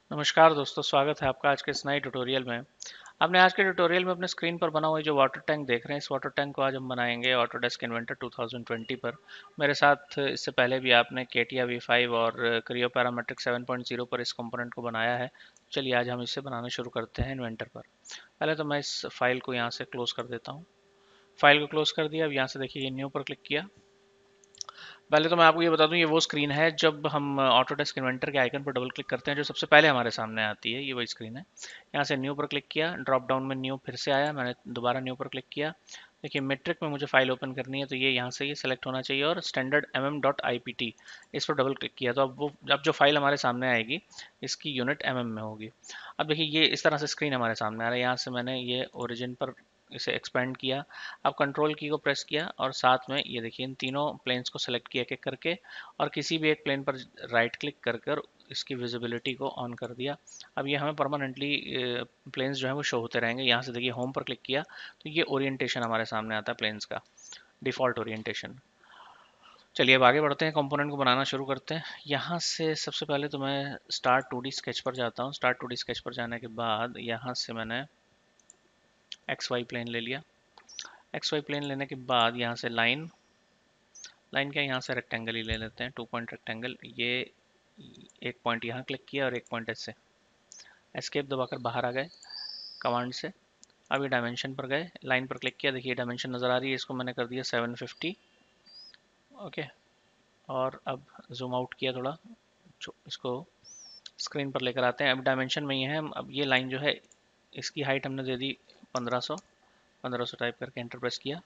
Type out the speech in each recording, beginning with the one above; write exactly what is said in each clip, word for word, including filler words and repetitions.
नमस्कार दोस्तों, स्वागत है आपका आज के इस नए ट्यूटोरियल में। आपने आज के ट्यूटोरियल में अपने स्क्रीन पर बना हुआ जो वाटर टैंक देख रहे हैं, इस वाटर टैंक को आज हम बनाएंगे Autodesk Inventor two thousand twenty पर। मेरे साथ इससे पहले भी आपने केटिया वी फाइव और Creo parametric seven point zero पर इस कंपोनेंट को बनाया है। चलिए आज हम इसे बनाना शुरू करते हैं इन्वेंटर पर। पहले तो मैं इस फाइल को यहाँ से क्लोज कर देता हूँ। फाइल को क्लोज कर दिया। अब यहाँ से देखिए न्यू पर क्लिक किया। पहले तो मैं आपको ये बता दूं, ये वो स्क्रीन है जब हम ऑटोडेस्क इन्वेंटर के आइकन पर डबल क्लिक करते हैं जो सबसे पहले हमारे सामने आती है। ये वही स्क्रीन है। यहाँ से न्यू पर क्लिक किया, ड्रॉप डाउन में न्यू फिर से आया, मैंने दोबारा न्यू पर क्लिक किया। देखिए मेट्रिक में मुझे फाइल ओपन करनी है तो ये यहाँ से ये सेलेक्ट होना चाहिए और standard M M dot I P T इस पर डबल क्लिक किया तो अब वो अब जो फाइल हमारे सामने आएगी इसकी यूनिट एम एम में होगी। अब देखिए ये इस तरह से स्क्रीन हमारे सामने आ रहा है। यहाँ से मैंने ये ओरिजिन पर इसे एक्सपेंड किया। अब कंट्रोल की को प्रेस किया और साथ में ये देखिए इन तीनों प्लेन्स को सेलेक्ट किया एक एक करके और किसी भी एक प्लेन पर राइट क्लिक कर कर इसकी विजिबिलिटी को ऑन कर दिया। अब ये हमें परमानेंटली प्लेन्स जो है वो शो होते रहेंगे। यहाँ से देखिए होम पर क्लिक किया तो ये ओरिएंटेशन हमारे सामने आता है प्लेन्स का, डिफ़ॉल्ट ओरिएंटेशन। चलिए अब आगे बढ़ते हैं, कंपोनेंट को बनाना शुरू करते हैं। यहाँ से सबसे पहले तो मैं स्टार्ट टू डी स्केच पर जाता हूँ। स्टार्ट टू डी स्केच पर जाने के बाद यहाँ से मैंने एक्स वाई प्लेन ले लिया। एक्स वाई प्लेन लेने के बाद यहाँ से लाइन लाइन क्या, यहाँ से रेक्टेंगल ही ले लेते हैं, टू पॉइंट रेक्टेंगल। ये एक पॉइंट यहाँ क्लिक किया और एक पॉइंट ऐसे एस्केप दबाकर बाहर आ गए कमांड से। अब ये डायमेंशन पर गए, लाइन पर क्लिक किया, देखिए डायमेंशन नज़र आ रही है, इसको मैंने कर दिया सेवन फिफ्टी। ओके, और अब जूम आउट किया थोड़ा, इसको स्क्रीन पर लेकर आते हैं। अब डायमेंशन में ये है, अब ये लाइन जो है इसकी हाइट हमने दे दी पंद्रह सौ। पंद्रह सौ टाइप करके एंटर प्रेस किया,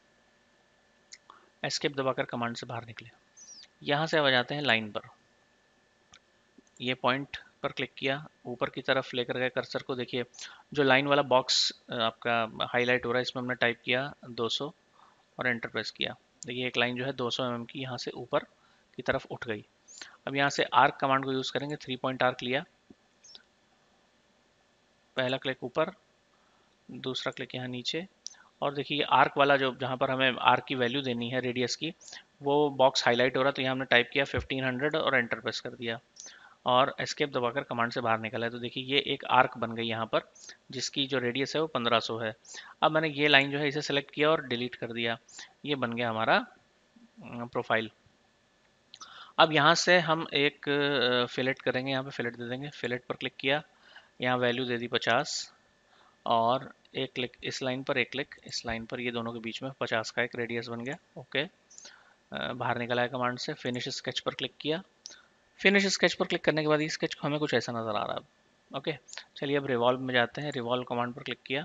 एस्केप दबाकर कमांड से बाहर निकले। यहाँ से अब आ जाते हैं लाइन पर। ये पॉइंट पर क्लिक किया, ऊपर की तरफ लेकर गए कर्सर को, देखिए जो लाइन वाला बॉक्स आपका हाईलाइट हो रहा है इसमें हमने टाइप किया दो सौ और एंटर प्रेस किया। देखिए एक लाइन जो है दो सौ एम एम की यहाँ से ऊपर की तरफ उठ गई। अब यहाँ से आर्क कमांड को यूज़ करेंगे। थ्री पॉइंट आर्क लिया, पहला क्लिक ऊपर, दूसरा क्लिक यहाँ नीचे, और देखिए आर्क वाला जो जहाँ पर हमें आर्क की वैल्यू देनी है रेडियस की, वो बॉक्स हाईलाइट हो रहा है तो यहाँ हमने टाइप किया फिफ्टीन हंड्रेड और एंटर प्रेस कर दिया और एस्केप दबाकर कमांड से बाहर निकला है। तो देखिए ये एक आर्क बन गई यहाँ पर जिसकी जो रेडियस है वो पंद्रह सौ है। अब मैंने ये लाइन जो है इसे सेलेक्ट किया और डिलीट कर दिया। ये बन गया हमारा प्रोफाइल। अब यहाँ से हम एक फिलेट करेंगे, यहाँ पे फिलेट दे देंगे। फिलेट पर क्लिक किया, यहाँ वैल्यू दे दी पचास और एक क्लिक इस लाइन पर, एक क्लिक इस लाइन पर, ये दोनों के बीच में पचास का एक रेडियस बन गया। ओके, बाहर निकला है कमांड से। फिनिश स्केच पर क्लिक किया। फिनिश स्केच पर क्लिक करने के बाद ये स्केच हमें कुछ ऐसा नज़र आ रहा है। ओके, चलिए अब रिवॉल्व में जाते हैं। रिवॉल्व कमांड पर क्लिक किया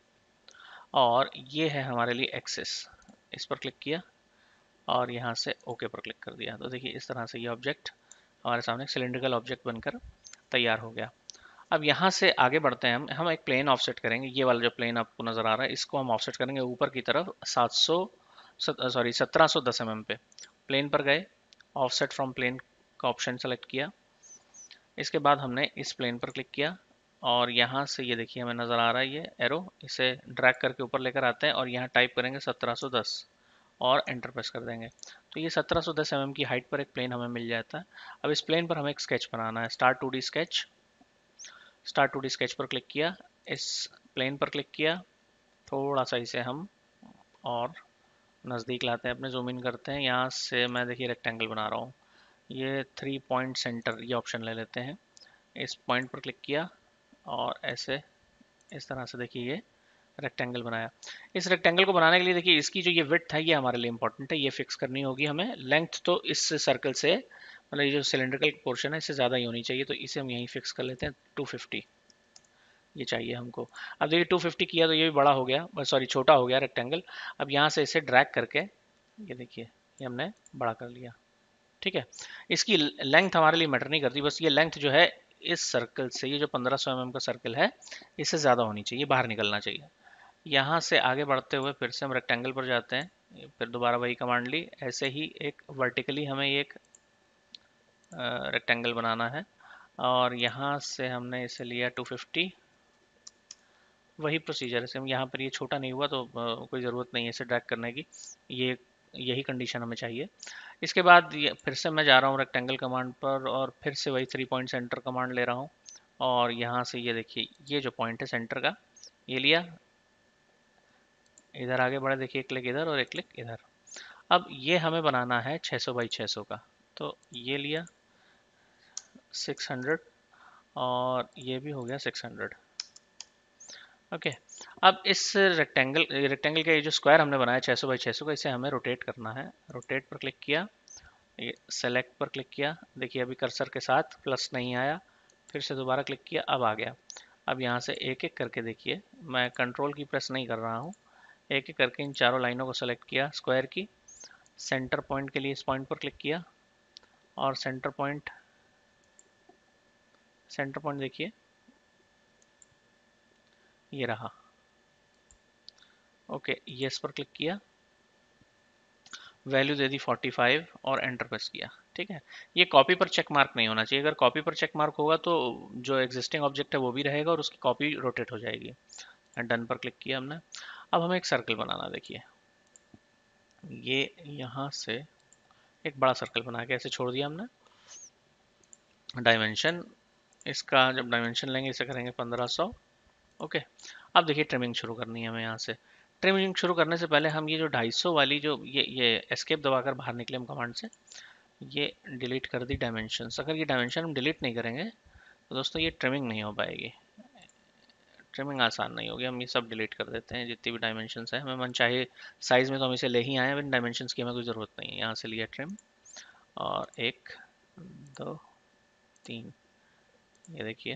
और ये है हमारे लिए एक्सेस, इस पर क्लिक किया और यहाँ से ओके पर क्लिक कर दिया। तो देखिए इस तरह से ये ऑब्जेक्ट हमारे सामने सिलेंड्रिकल ऑब्जेक्ट बनकर तैयार हो गया। अब यहाँ से आगे बढ़ते हैं। हम हम एक प्लेन ऑफसेट करेंगे। ये वाला जो प्लेन आपको नज़र आ रहा है इसको हम ऑफसेट करेंगे ऊपर की तरफ सात सौ सॉरी सत्रह सौ दस एम एम पे। प्लेन पर गए, ऑफसेट फ्रॉम प्लेन का ऑप्शन सेलेक्ट किया। इसके बाद हमने इस प्लेन पर क्लिक किया और यहाँ से ये देखिए हमें नज़र आ रहा है ये एरो, इसे ड्रैग करके ऊपर लेकर आते हैं और यहाँ टाइप करेंगे सत्रह सौ दस और एंटर प्रेस कर देंगे। तो ये सत्रह सौ दस एम एम की हाइट पर एक प्लेन हमें मिल जाता है। अब इस प्लेन पर हमें एक स्केच बनाना है। Start two D sketch, start two D sketch पर क्लिक किया, इस प्लेन पर क्लिक किया, थोड़ा सा इसे हम और नज़दीक लाते हैं, अपने जूम इन करते हैं। यहाँ से मैं देखिए रेक्टेंगल बना रहा हूँ। ये थ्री पॉइंट सेंटर ये ऑप्शन ले लेते हैं। इस पॉइंट पर क्लिक किया और ऐसे इस तरह से देखिए ये रेक्टेंगल बनाया। इस रेक्टेंगल को बनाने के लिए देखिए इसकी जो ये विड्थ है ये हमारे लिए इंपॉर्टेंट है, ये फिक्स करनी होगी हमें। लेंथ तो इस सर्कल से, मतलब ये जो सिलेंड्रिकल पोर्शन है इससे ज़्यादा ही होनी चाहिए, तो इसे हम यहीं फिक्स कर लेते हैं। टू फिफ्टी ये चाहिए हमको। अब देखिए टू फिफ्टी किया तो ये भी बड़ा हो गया, सॉरी छोटा हो गया रेक्टेंगल। अब यहाँ से इसे ड्रैग करके ये देखिए ये हमने बड़ा कर लिया। ठीक है, इसकी लेंथ हमारे लिए मैटर नहीं करती, बस ये लेंथ जो है इस सर्कल से, ये जो पंद्रह सौ एम एम का सर्कल है इससे ज़्यादा होनी चाहिए, बाहर निकलना चाहिए। यहाँ से आगे बढ़ते हुए फिर से हम रेक्टेंगल पर जाते हैं, फिर दोबारा वही कमांड ली। ऐसे ही एक वर्टिकली हमें एक रेक्टेंगल बनाना है और यहाँ से हमने इसे लिया टू फिफ्टी। वही प्रोसीजर है, यहाँ पर ये छोटा नहीं हुआ तो कोई ज़रूरत नहीं है इसे ड्रैग करने की, ये यही कंडीशन हमें चाहिए। इसके बाद ये फिर से मैं जा रहा हूँ रेक्टेंगल कमांड पर और फिर से वही थ्री पॉइंट सेंटर कमांड ले रहा हूँ और यहाँ से ये देखिए ये जो पॉइंट है सेंटर का, ये लिया, इधर आगे बढ़े, देखिए एक क्लिक इधर और एक क्लिक इधर। अब ये हमें बनाना है छह सौ बाई छह सौ का, तो ये लिया छह सौ और ये भी हो गया छह सौ। ओके, अब इस रेक्टेंगल रेक्टेंगल का ये जो स्क्वायर हमने बनाया छह सौ बाई छह सौ का, इसे हमें रोटेट करना है। रोटेट पर क्लिक किया, ये सेलेक्ट पर क्लिक किया, देखिए अभी कर्सर के साथ प्लस नहीं आया, फिर से दोबारा क्लिक किया, अब आ गया। अब यहाँ से एक एक करके देखिए, मैं कंट्रोल की प्रेस नहीं कर रहा हूँ, एक एक करके इन चारों लाइनों को सेलेक्ट किया स्क्वायर की, सेंटर पॉइंट के लिए इस पॉइंट पर क्लिक किया और सेंटर पॉइंट सेंटर पॉइंट देखिए ये रहा। ओके, यस पर क्लिक किया, वैल्यू दे दी पैंतालीस और एंटर प्रेस किया। ठीक है, ये कॉपी पर चेक मार्क नहीं होना चाहिए, अगर कॉपी पर चेक मार्क होगा तो जो एग्जिस्टिंग ऑब्जेक्ट है वो भी रहेगा और उसकी कॉपी रोटेट हो जाएगी। डन पर क्लिक किया हमने। अब हमें एक सर्कल बनाना, देखिए ये यहाँ से एक बड़ा सर्कल बना के ऐसे छोड़ दिया हमने। डायमेंशन इसका जब डायमेंशन लेंगे इसे करेंगे पंद्रह सौ। ओके, अब देखिए ट्रिमिंग शुरू करनी है हमें। यहाँ से ट्रिमिंग शुरू करने से पहले हम ये जो ढाई सौ वाली जो ये ये एस्केप दबाकर बाहर निकले हम कमांड से, ये डिलीट कर दी डायमेंशन। अगर ये डायमेंशन हम डिलीट नहीं करेंगे तो दोस्तों ये ट्रिमिंग नहीं हो पाएगी, ट्रिमिंग आसान नहीं होगी। हम ये सब डिलीट कर देते हैं, जितनी भी डायमेंशन है। हमें मन चाहे साइज़ में तो हम इसे ले ही आए हैं, डायमेंशन की हमें कोई ज़रूरत नहीं है। यहाँ से लिया ट्रिम और एक दो तीन, ये देखिए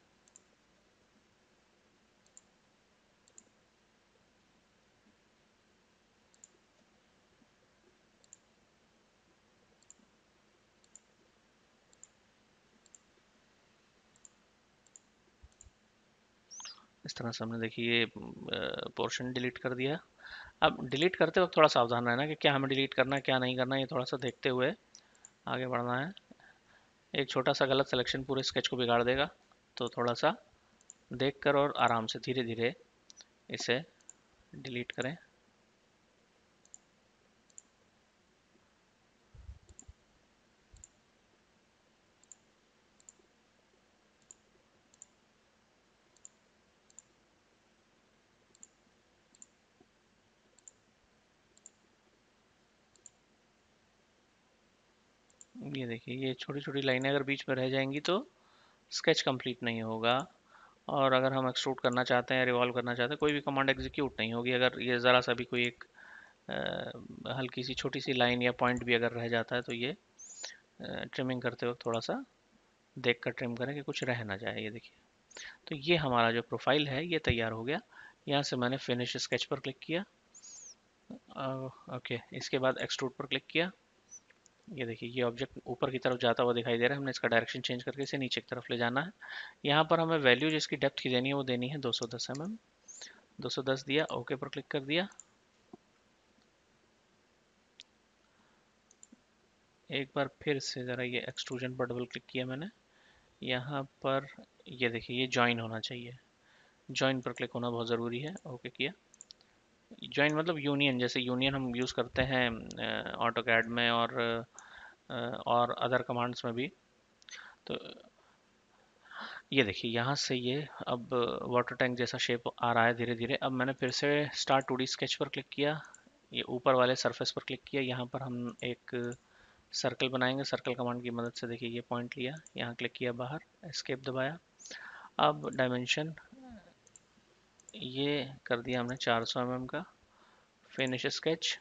इस तरह से हमने देखिए ये पोर्शन डिलीट कर दिया। अब डिलीट करते वक्त थोड़ा सावधान रहना कि क्या हमें डिलीट करना है क्या नहीं करना है, ये थोड़ा सा देखते हुए आगे बढ़ना है। एक छोटा सा गलत सिलेक्शन पूरे स्केच को बिगाड़ देगा, तो थोड़ा सा देख कर और आराम से धीरे धीरे इसे डिलीट करें। ये देखिए ये छोटी छोटी लाइनें अगर बीच में रह जाएंगी तो स्केच कंप्लीट नहीं होगा। और अगर हम एक्सट्रूड करना चाहते हैं, रिवॉल्व करना चाहते हैं, कोई भी कमांड एग्जीक्यूट नहीं होगी अगर ये ज़रा सा भी कोई एक अ, हल्की सी छोटी सी लाइन या पॉइंट भी अगर रह जाता है तो ये ट्रिमिंग करते वक्त थोड़ा सा देख कर ट्रिम करें कि कुछ रह ना जाए। ये देखिए, तो ये हमारा जो प्रोफाइल है ये तैयार हो गया। यहाँ से मैंने फिनिश स्केच पर क्लिक किया, ओके, इसके बाद एक्सट्रूड पर क्लिक किया। ये देखिए ये ऑब्जेक्ट ऊपर की तरफ जाता हुआ दिखाई दे रहा है, हमने इसका डायरेक्शन चेंज करके इसे नीचे की तरफ ले जाना है। यहाँ पर हमें वैल्यू जिसकी डेप्थ की देनी है वो देनी है दो सौ दस एम एम। दो सौ दस दिया, ओके पर क्लिक कर दिया। एक बार फिर से ज़रा ये एक्सट्रूजन पर डबल क्लिक किया मैंने, यहाँ पर ये देखिए ये ज्वाइन होना चाहिए, ज्वाइन पर क्लिक होना बहुत ज़रूरी है। ओके किया, ज्वाइन मतलब यूनियन, जैसे यूनियन हम यूज़ करते हैं ऑटो कैड में और अ, और अदर कमांड्स में भी। तो ये देखिए यहाँ से ये अब वाटर टैंक जैसा शेप आ रहा है धीरे धीरे। अब मैंने फिर से स्टार्ट टू डी स्केच पर क्लिक किया, ये ऊपर वाले सरफेस पर क्लिक किया, यहाँ पर हम एक सर्कल बनाएंगे। सर्कल कमांड की मदद से देखिए ये पॉइंट लिया, यहाँ क्लिक किया, बाहर एस्केप दबाया। अब डायमेंशन ये कर दिया हमने चार सौ एम एम का। फिनिश स्केच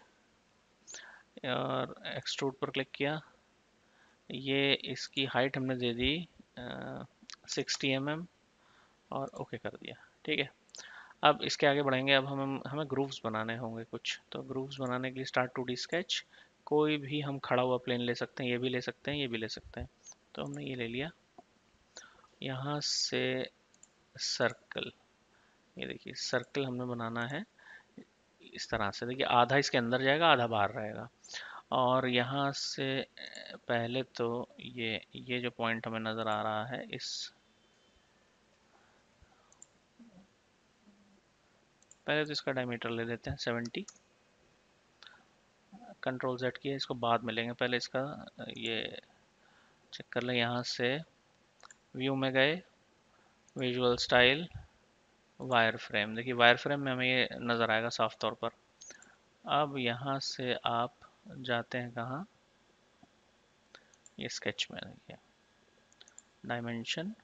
और एक्सट्रूड पर क्लिक किया, ये इसकी हाइट हमने दे दी सिक्सटी एम एम और ओके कर दिया। ठीक है, अब इसके आगे बढ़ेंगे। अब हम हमें ग्रूव्स बनाने होंगे कुछ, तो ग्रूव्स बनाने के लिए स्टार्ट टू डी स्केच, कोई भी हम खड़ा हुआ प्लेन ले सकते हैं, ये भी ले सकते हैं, ये भी ले सकते हैं। तो हमने ये ले लिया। यहाँ से सर्कल, ये देखिए सर्कल हमने बनाना है इस तरह से। देखिए आधा इसके अंदर जाएगा आधा बाहर रहेगा। और यहाँ से पहले तो ये ये जो पॉइंट हमें नज़र आ रहा है, इस पहले तो इसका डायमीटर ले लेते हैं सेवेंटी। कंट्रोल जेड किया, इसको बाद में लेंगे, पहले इसका ये चेक कर लें। यहाँ से व्यू में गए, विजुअल स्टाइल, वायर फ्रेम। देखिए वायर फ्रेम में हमें ये नज़र आएगा साफ तौर पर। अब यहाँ से आप जाते हैं कहाँ, ये स्केच में। देखिए डायमेंशन,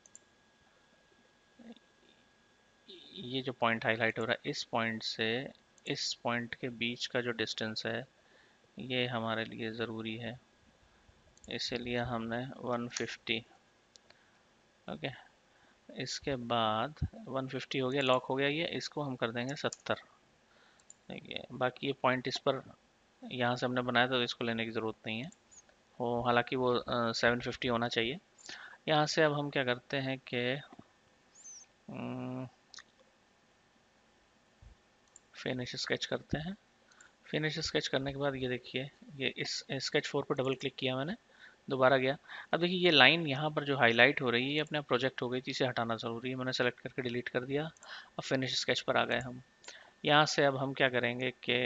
ये जो पॉइंट हाईलाइट हो रहा है, इस पॉइंट से इस पॉइंट के बीच का जो डिस्टेंस है ये हमारे लिए ज़रूरी है, इसीलिए हमने वन फिफ्टी। ओके, इसके बाद वन फिफ्टी हो गया, लॉक हो गया ये, इसको हम कर देंगे सत्तर। देखिए बाकी ये पॉइंट इस पर यहाँ से हमने बनाया था तो इसको लेने की ज़रूरत नहीं है, वो हालांकि वो सेवन फिफ्टी होना चाहिए। यहाँ से अब हम क्या करते हैं कि फिनिश स्केच करते हैं। फिनिश स्केच करने के बाद ये देखिए, ये इस स्केच फोर पर डबल क्लिक किया मैंने, दोबारा गया। अब देखिए ये लाइन यहाँ पर जो हाईलाइट हो रही है ये अपने आप प्रोजेक्ट हो गई थी, इसे हटाना ज़रूरी है, मैंने सेलेक्ट करके डिलीट कर दिया। अब फिनिश स्केच पर आ गए हम। यहाँ से अब हम क्या करेंगे कि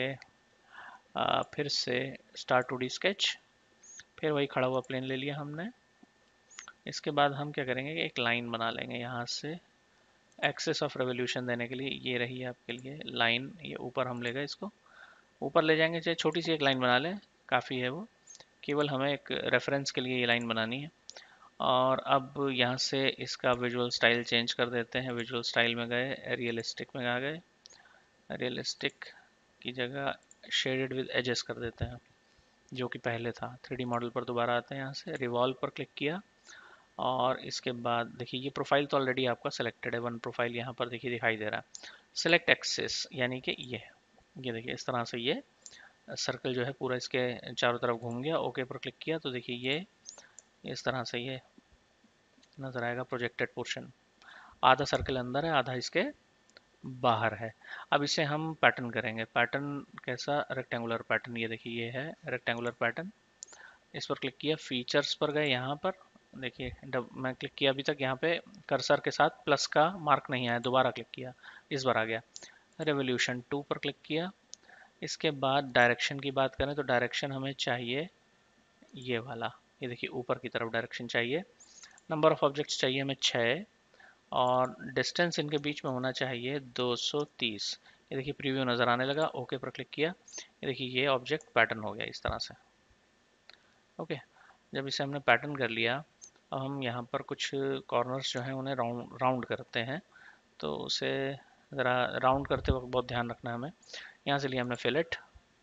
फिर से स्टार्ट टू डी स्केच, फिर वही खड़ा हुआ प्लेन ले लिया हमने। इसके बाद हम क्या करेंगे कि एक लाइन बना लेंगे यहाँ से, एक्सेस ऑफ रेवोल्यूशन देने के लिए ये रही है आपके लिए लाइन, ये ऊपर हम ले गए, इसको ऊपर ले जाएंगे, चाहे छोटी सी एक लाइन बना लें, काफ़ी है वो, केवल हमें एक रेफरेंस के लिए ये लाइन बनानी है। और अब यहाँ से इसका विजुअल स्टाइल चेंज कर देते हैं। विजुअल स्टाइल में गए, रियलिस्टिक में आ गए, रियलिस्टिक की जगह शेडेड विद एजेस कर देते हैं जो कि पहले था। थ्री डी मॉडल पर दोबारा आते हैं, यहाँ से रिवॉल्व पर क्लिक किया और इसके बाद देखिए ये प्रोफाइल तो ऑलरेडी आपका सिलेक्टेड है, वन प्रोफाइल यहाँ पर देखिए दिखाई दे रहा है। सिलेक्ट एक्सिस यानी कि ये ये देखिए इस तरह से ये सर्कल जो है पूरा इसके चारों तरफ घूम गया। ओके पर क्लिक किया तो देखिए ये इस तरह से ये नजर आएगा प्रोजेक्टेड पोर्शन, आधा सर्कल अंदर है आधा इसके बाहर है। अब इसे हम पैटर्न करेंगे। पैटर्न कैसा, रेक्टेंगुलर पैटर्न, ये देखिए ये है रेक्टेंगुलर पैटर्न। इस पर क्लिक किया, फीचर्स पर गए, यहाँ पर देखिए जब मैं क्लिक किया अभी तक यहाँ पे कर्सर के साथ प्लस का मार्क नहीं आया, दोबारा क्लिक किया इस बार आ गया। रेवोल्यूशन टू पर क्लिक किया। इसके बाद डायरेक्शन की बात करें तो डायरेक्शन हमें चाहिए ये वाला, ये देखिए ऊपर की तरफ डायरेक्शन चाहिए। नंबर ऑफ ऑब्जेक्ट्स चाहिए हमें छः, और डिस्टेंस इनके बीच में होना चाहिए दो सौ तीस। ये देखिए प्रीव्यू नज़र आने लगा, ओके पर क्लिक किया, ये देखिए ये ऑब्जेक्ट पैटर्न हो गया इस तरह से। ओके, जब इसे हमने पैटर्न कर लिया, अब हम यहाँ पर कुछ कॉर्नर्स जो हैं उन्हें राउंड राउंड करते हैं। तो उसे ज़रा राउंड करते वक्त बहुत ध्यान रखना है हमें। यहाँ से लिया हमने फिलेट,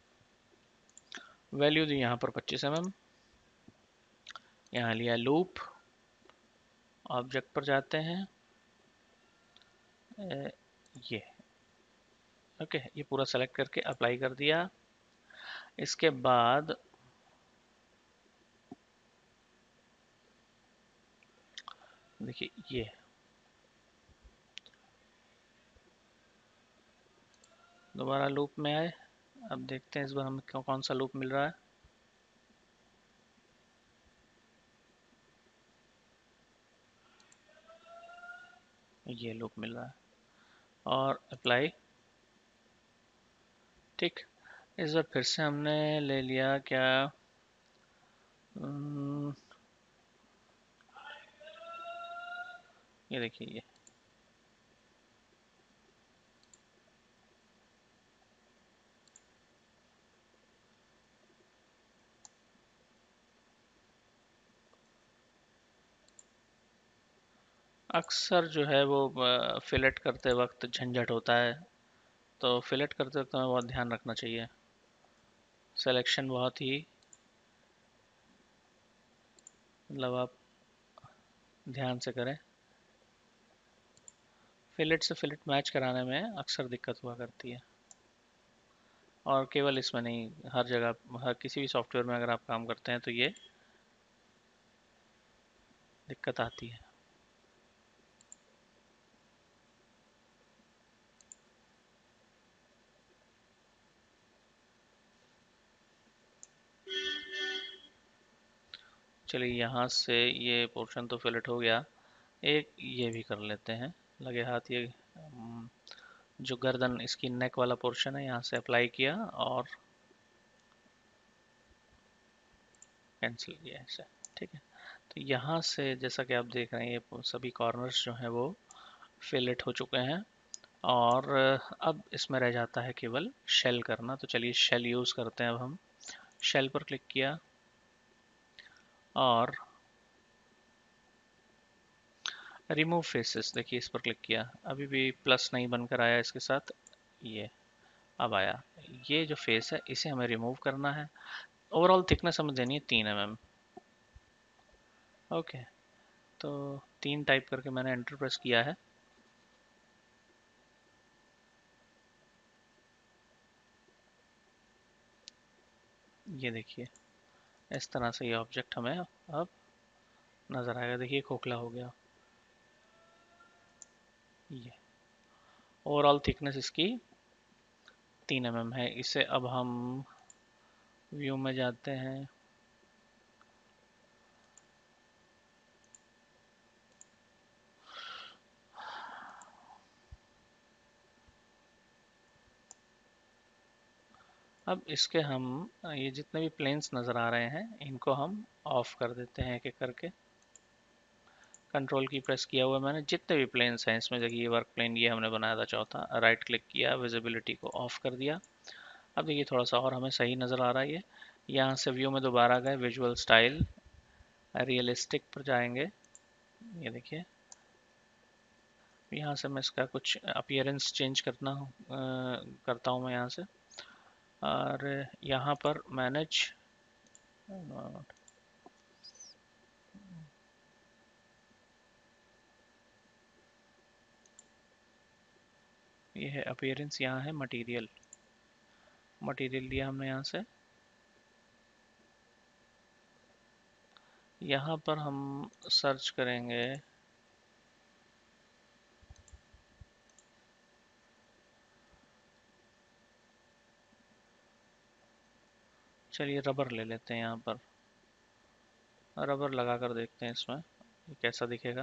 वैल्यू दी यहाँ पर पच्चीस एम एम, यहाँ लिया लूप, ऑब्जेक्ट पर जाते हैं, ये ओके, ये पूरा सेलेक्ट करके अप्लाई कर दिया। इसके बाद देखिए ये दोबारा लूप में आए। अब देखते हैं इस बार हमें कौन सा लूप मिल रहा है। ये लूप मिल रहा है और अप्लाई। ठीक, इस बार फिर से हमने ले लिया क्या, हम्म, ये देखिए ये अक्सर जो है वो फिलेट करते वक्त झंझट होता है, तो फिलेट करते वक्त हमें बहुत ध्यान रखना चाहिए। सिलेक्शन बहुत ही, मतलब आप ध्यान से करें। फिलेट से फिलेट मैच कराने में अक्सर दिक्कत हुआ करती है, और केवल इसमें नहीं, हर जगह हर किसी भी सॉफ्टवेयर में अगर आप काम करते हैं तो ये दिक्कत आती है। चलिए यहाँ से ये पोर्शन तो फिलेट हो गया, एक ये भी कर लेते हैं लगे हाथ। ये अम, जो गर्दन इसकी नेक वाला पोर्शन है यहाँ से अप्लाई किया और कैंसिल किया ऐसे। ठीक है, तो यहाँ से जैसा कि आप देख रहे हैं ये सभी कॉर्नर्स जो हैं वो फिलेट हो चुके हैं, और अब इसमें रह जाता है केवल शेल करना। तो चलिए शेल यूज़ करते हैं। अब हम शेल पर क्लिक किया और रिमूव फेसेस, देखिए इस पर क्लिक किया, अभी भी प्लस नहीं बनकर आया इसके साथ, ये अब आया। ये जो फेस है इसे हमें रिमूव करना है। ओवरऑल थिकनेस हमें देनी है तीन एम एम। ओके, तो तीन टाइप करके मैंने एंटर प्रेस किया है। ये देखिए इस तरह से ये ऑब्जेक्ट हमें अब नज़र आएगा। देखिए खोखला हो गया। ये ओवरऑल थिकनेस इसकी तीन एम एम है। इसे अब हम व्यू में जाते हैं। अब इसके हम ये जितने भी प्लेन्स नज़र आ रहे हैं इनको हम ऑफ कर देते हैं एक एक करके। कंट्रोल की प्रेस किया हुआ मैंने, जितने भी प्लेन्स हैं इसमें देखिए, वर्क प्लेन ये हमने बनाया था चौथा, राइट क्लिक किया, विजिबिलिटी को ऑफ कर दिया। अब देखिए थोड़ा सा और हमें सही नज़र आ रहा है ये। यहाँ से व्यू में दोबारा गए, विजुअल स्टाइल, रियलिस्टिक पर जाएंगे। ये देखिए यहाँ से मैं इसका कुछ अपीयरेंस चेंज करना हूँ करता हूँ मैं यहाँ से, और यहाँ पर मैनेज, ये है अपीयरेंस, यहाँ है मटेरियल, मटेरियल लिया हमने यहाँ से। यहाँ पर हम सर्च करेंगे, चलिए रबर ले लेते हैं। यहाँ पर रबर लगा कर देखते हैं इसमें ये कैसा दिखेगा।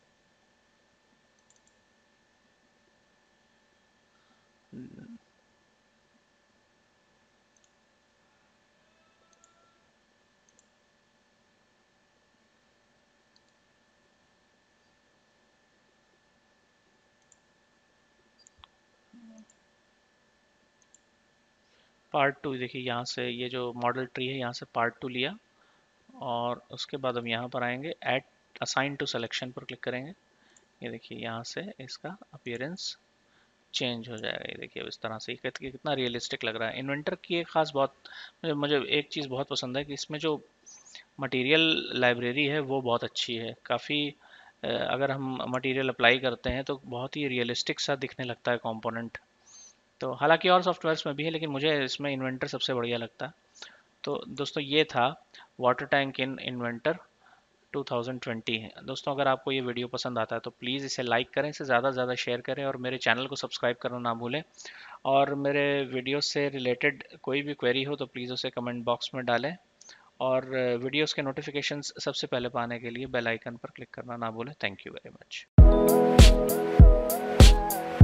पार्ट टू, देखिए यहाँ से ये जो मॉडल ट्री है यहाँ से पार्ट टू लिया, और उसके बाद हम यहाँ पर आएंगे, ऐड असाइन टू सिलेक्शन पर क्लिक करेंगे। ये देखिए यहाँ से इसका अपीयरेंस चेंज हो जाएगा। ये देखिए इस तरह से कि कितना रियलिस्टिक लग रहा है। इन्वेंटर की एक खास बहुत, मुझे मुझे एक चीज़ बहुत पसंद है कि इसमें जो मटेरियल लाइब्रेरी है वो बहुत अच्छी है। काफ़ी अगर हम मटेरियल अप्लाई करते हैं तो बहुत ही रियलिस्टिक सा दिखने लगता है कंपोनेंट। तो हालांकि और सॉफ्टवेयर्स में भी है, लेकिन मुझे इसमें इन्वेंटर सबसे बढ़िया लगता है। तो दोस्तों ये था water tank in Inventor two thousand twenty है। दोस्तों अगर आपको ये वीडियो पसंद आता है तो प्लीज़ इसे लाइक करें, इसे ज़्यादा से ज़्यादा शेयर करें, और मेरे चैनल को सब्सक्राइब करना ना भूलें। और मेरे वीडियो से रिलेटेड कोई भी क्वेरी हो तो प्लीज़ उसे कमेंट बॉक्स में डालें, और वीडियोस के नोटिफिकेशंस सबसे पहले पाने के लिए बेल आइकन पर क्लिक करना ना भूलें। Thank you very much.